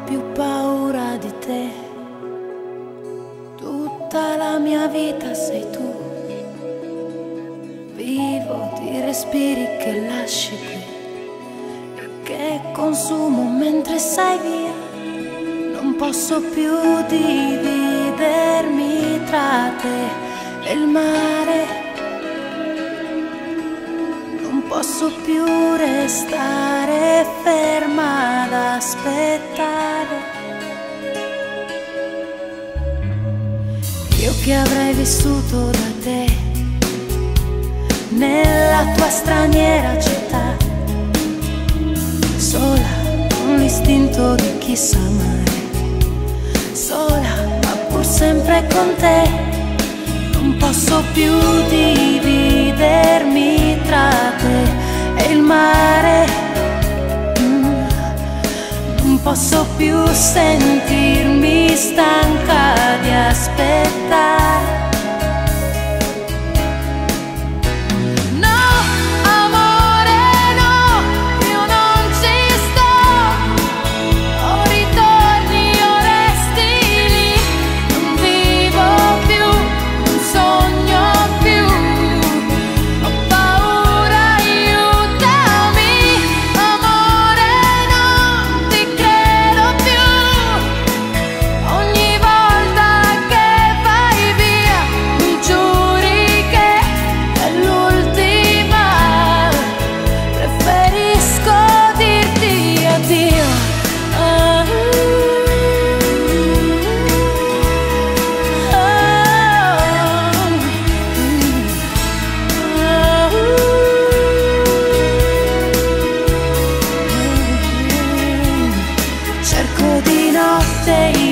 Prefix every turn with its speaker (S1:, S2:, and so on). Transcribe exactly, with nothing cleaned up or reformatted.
S1: più paura di te. Tutta la mia vita sei tu. Vivo di respiri che lasci qui e che consumo mentre sei via. Non posso più dividermi tra te e il mare. Non posso più restare ferma ad aspettare. Io che avrei vissuto da te nella tua straniera città, sola con l'istinto di chi sa amare, sola ma pur sempre con te. Non posso più dividermi tra te e il mare. mm. Non posso più sentirmi stanca di aspettare. Cerco di notte